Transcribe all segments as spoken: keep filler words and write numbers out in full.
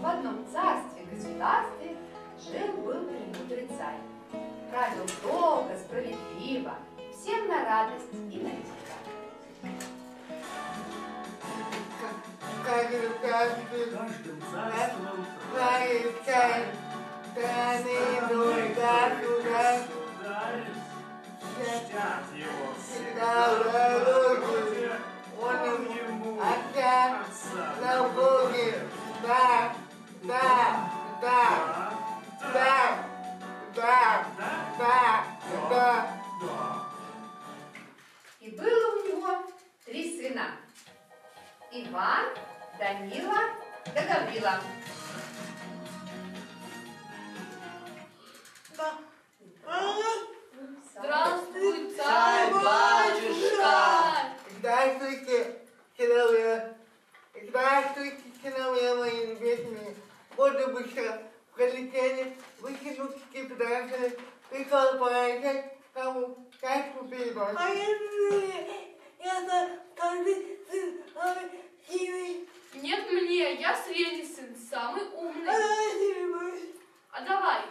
В одном царстве-государстве жил-был премудрый царь. Правил долго, справедливо, всем на радость и на дико. Каждым царством правит царь, страны туда-сюда. Чтят его Всегда руки, он ему отца на боги. Да, да, да, да, да, да, да. И было у него три сына: Иван, Данила да Гаврила. Здравствуй, царь-батюшка! Здравствуйте, сыновья! Здравствуйте, сыновья мои любезные! Вот быстро пролетели, выкинутые прекрасные, пришел поражать, кому качку передать. А это каждый сын самый хитрый. Нет мне, я средний сын, самый умный. А давай.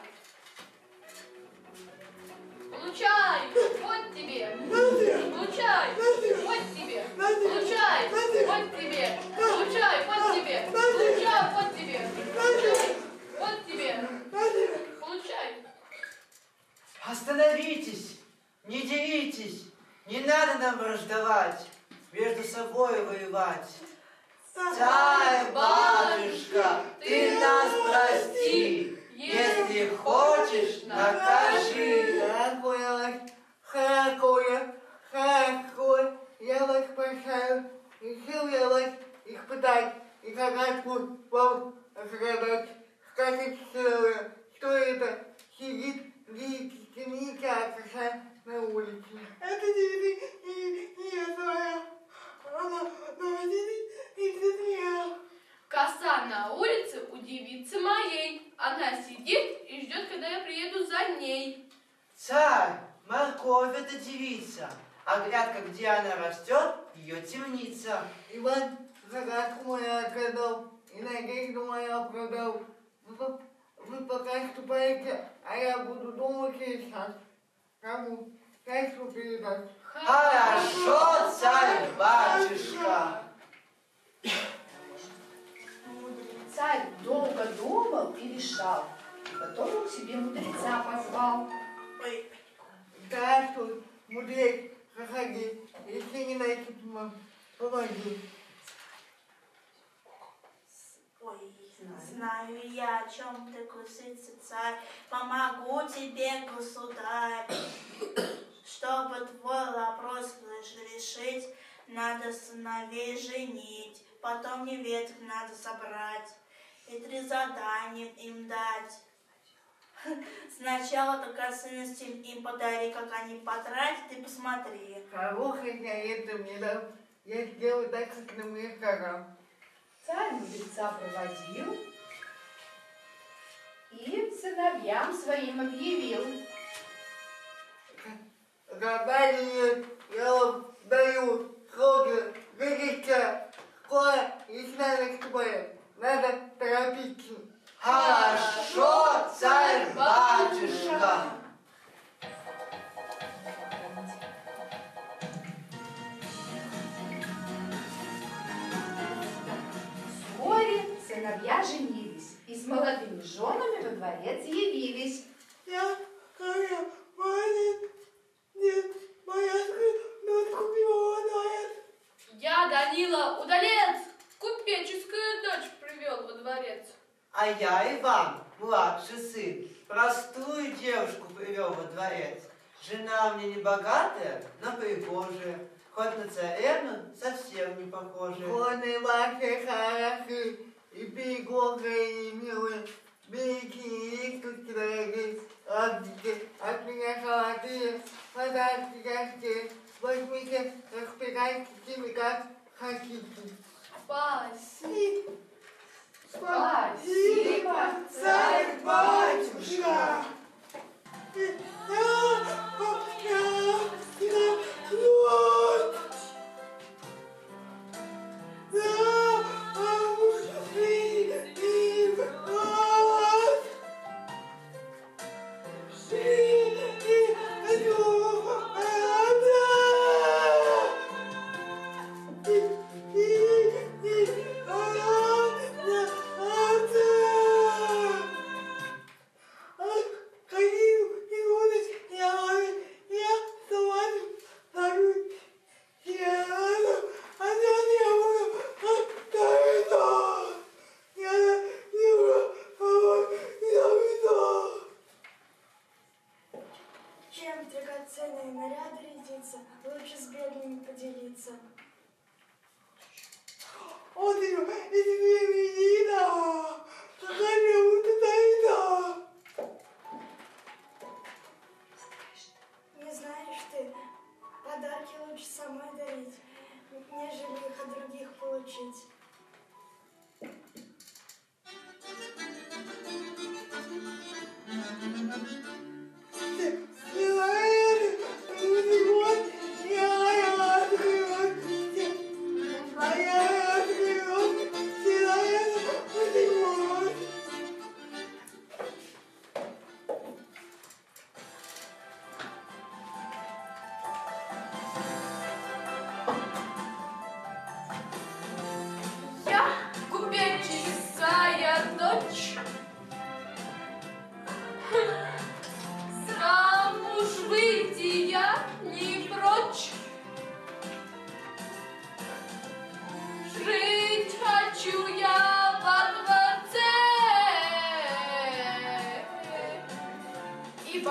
Получай, вот тебе. Получай, вот тебе. Получай, вот тебе. Получай, вот тебе. Получай, вот тебе. Получай, вот тебе. Получай. Остановитесь, не деритесь, не надо нам враждовать, между собой воевать. Царь, батюшка, ты нас прости, если хочешь, накажи. Дорогой, хорошо, хорошо, я вас прощаю, решил я вас испытать и загадку вам загадать. Скажите, сыновья, что это сидит лиственница на улице? Это не я своя. Она сидит и цветет. Коса на улице у девицы моей. Она сидит и ждет, когда я приеду за ней. Царь, морковь это девица, а грядка, где она растет, ее темница. Иван загадку мою отгадал и надежду мою оправдал. Вы, вы пока ступаете, а я буду думать сейчас. Кому? Кайфу передать. Хорошо, царь-батюшка. Царь долго думал и решал, и потом он к себе мудреца позвал. Ой, Здравствуй, мудрец, заходи, если не найти, помоги. ой, знаю я, о чем ты кусится, царь. Помогу тебе, государь. Чтобы твой вопрос решить, надо сыновей женить, потом невесток надо собрать и три задания им дать. Сначала драгоценности им подари, как они потратят, ты посмотри. Хороший я это мне дал, я сделаю так, как на мне сказал. Царь мудреца проводил и сыновьям своим объявил. Задание я вам даю, сроки, годится, скоро весна наступает, надо торопиться. Хорошо, царь-батюшка. Вскоре сыновья женились и с молодыми женами во дворец явились. Я, Каря, молодец, нет, моя дочь купила дворец. Я, Данила, удалец, купеческую дочь привел во дворец. А я, Иван, младший сын, простую девушку привел во дворец. Жена мне не богатая, но пригожая, хоть на царевну совсем не похожая. Коны ваши хороши, и пригожие, и милые, берите их тут дорогие, отдайте от меня золотые, подарки яркие, возьмите, распирайте ими, как хотите. Спасибо. Спасибо, царь-батюшка.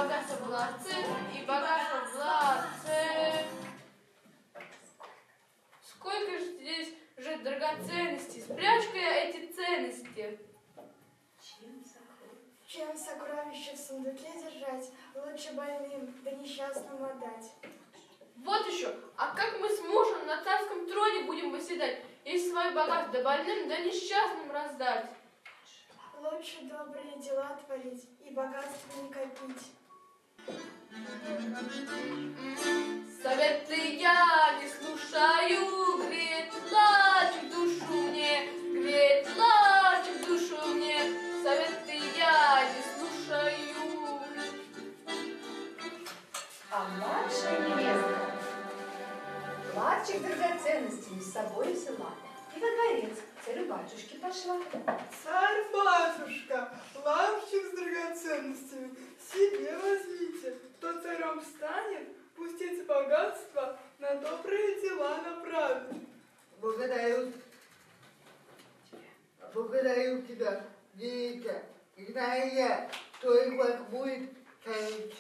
богатство власти, и богатство власти. Сколько же здесь же драгоценностей, спрячь-ка я эти ценности. Чем сокровища в сундуке держать, лучше больным да несчастным отдать. Вот еще, а как мы с мужем на царском троне будем восседать, если свое богатство да больным да несчастным раздать? Лучше добрые дела творить и богатство не копить. Советы я не слушаю, греет плачет душу мне, греет плачет душу мне, советы я не слушаю. А младшая невестка платчик драгоценностями с собой взяла и во дворец к царю-батюшке пошла. Царь-батюшка, лавчик с драгоценностями себе возьмите, кто царем станет, пусть эти богатства на добрые дела направит. Благодарю. Благодарю тебя, Дитя. И знаю я, что их вас будет царить.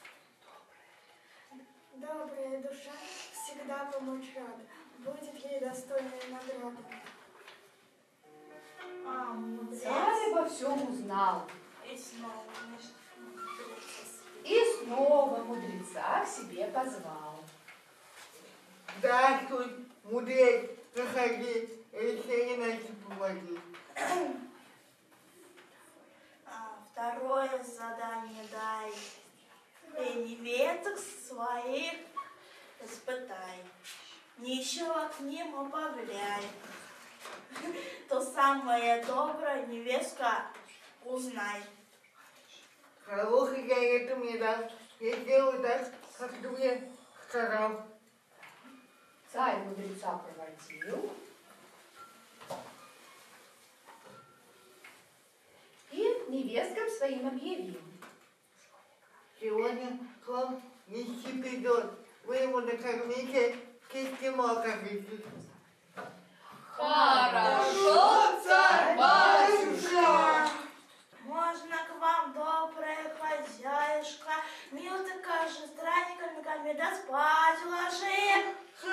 Добрая душа всегда помочь рада, будет ей достойная награда. А, мудрец. Царь обо всем узнал. И снова, конечно, мудрец. И снова мудреца к себе позвал. Здравствуй, мудрец, заходи, решение иначе помоги. А, второе задание дай. И невесток своих испытай. Нищего к ним обавляй. То самая добрая невестка узнай. Хороший совет мне дал. Я сделаю так, как ты мне сказал. Царь мудреца проводил и невесткам своим объявил. Сегодня к вам нищий придет. Вы его накормите, кистимо окажитесь. Хорошо, царь-батюшка. Можно к вам, добрая хозяюшка, мил такая же странненько, накорми, да спать уложи.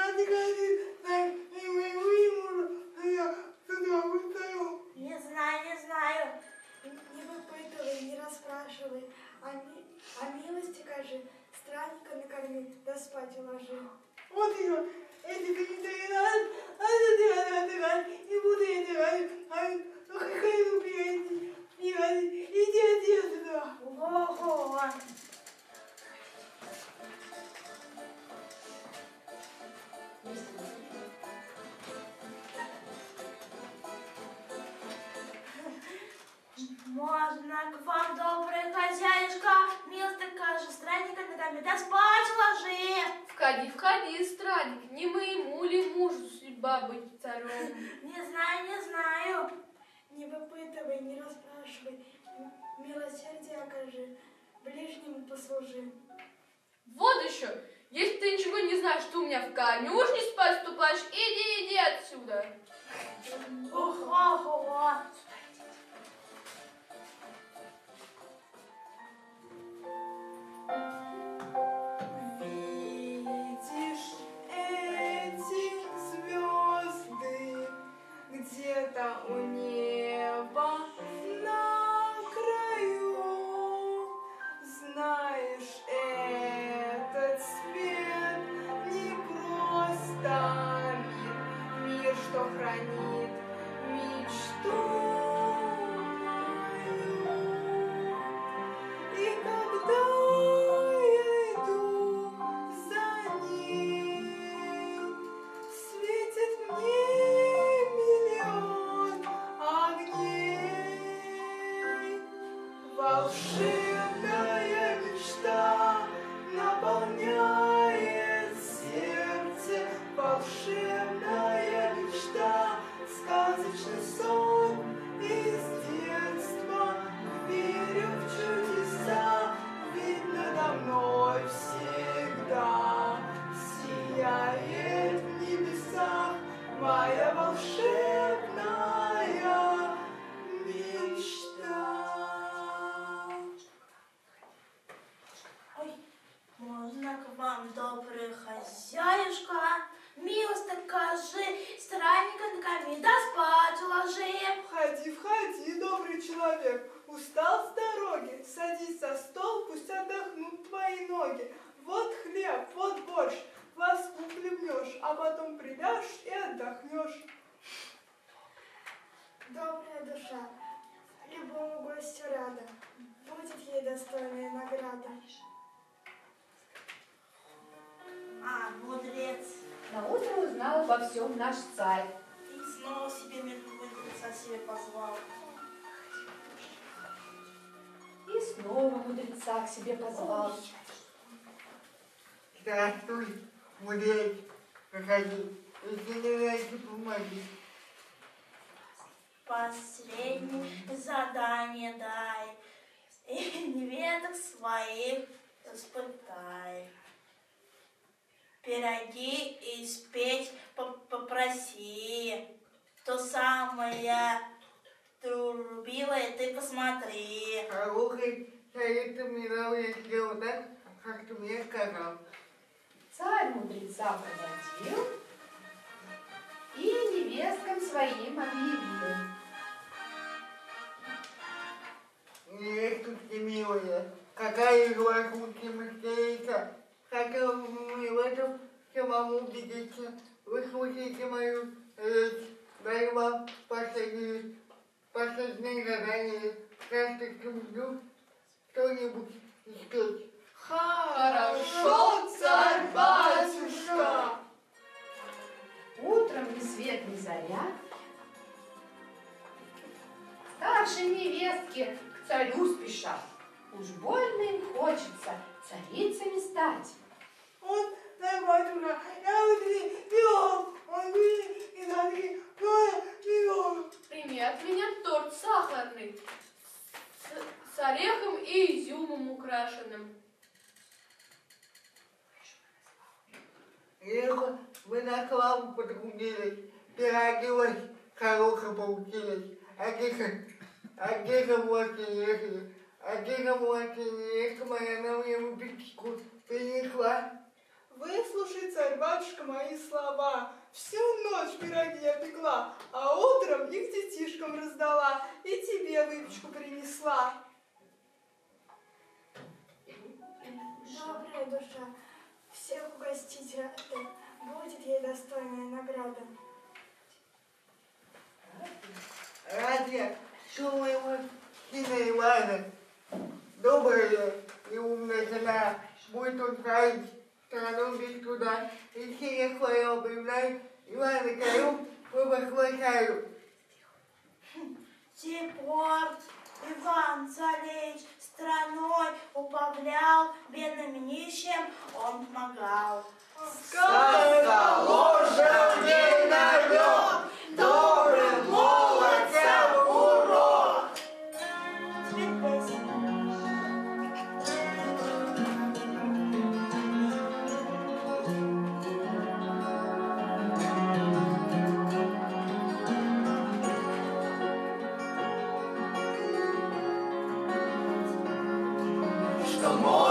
Не знаю, не знаю. Не выпытывай, не расспрашивай, а, ми, а милости кажи, странника накорми, да спать уложи. Вот ее, эти комментарии надо, а это отдыхать, не буду я отдыхать, а какая глупенький, иди отсюда. Ого. Можно к вам, добрая хозяюшка, мил такая же странненько, ногами, да спать ложи. Входи, входи, странник, не моему ли мужу судьба быть царем? Не знаю, не знаю. Не выпытывай, не расспрашивай, м- милосердие окажи, ближнему послужи. Вот еще, если ты ничего не знаешь, что у меня в конюшне спать ступаешь, иди, иди отсюда. Ого-го. Видишь эти звезды где-то у неба на краю? Знаешь, этот свет не просто мир, мир, что хранит мир. Входи, входи, добрый человек. Устал с дороги? Садись за стол, пусть отдохнут твои ноги. Вот хлеб, вот борщ, кваску хлебнешь, а потом приляжешь и отдохнешь. Добрая душа, любому гостю рада, будет ей достойная награда. А, мудрец. На утро узнал обо всем наш царь. И снова себе мудреца себе позвал. И снова мудреца к себе позвал. Здравствуй, мудрец, проходи, если не знаете, помоги. Последнее задание дай, и невесток своих испытай. Пироги испечь попроси, то самое трубилое ты посмотри. Хороший совет мне дал, я сделал так, как ты мне сказал. Царь мудреца проводил и невесткам своим объявил. Невестушки милые, какая из вас лучше мастерица? Хотел мне в этом самому убедиться. Вы слушаете мою речь. Даю вам последнее, последнее задание. Каждый жду что-нибудь испечь. Хорошо, царь-батюшка! Утром ни свет ни заря старшие невестки к царю спешат. Уж больно им хочется царицами стать. Вот, царь-батюшка, я вот пирог, он будет и надо тоже пирог. Прими от меня торт сахарный с, с орехом и изюмом украшенным. Эх, вы на славу потрудились, пироги у вас хорошие получились, а где, а где же вот ехали, а где же вот ехали, моя на мне выпечку принесла. Выслушай, царь-батюшка, мои слова. Всю ночь пироги я пекла, а утром их детишкам раздала и тебе выпечку принесла. Добрая душа, всех угостить рада, будет ей достойная награда. Ради, что моего сына Ивана, добрая и умная жена, будет он править страну без труда, и сильно свое объявляет, Ивана корю, провозглашаю. Тепорт Иван Царевич страной управлял, бедным и нищим он помогал. Сказка ложа не навёт, добрым молодцам урок. Теперь песня. Что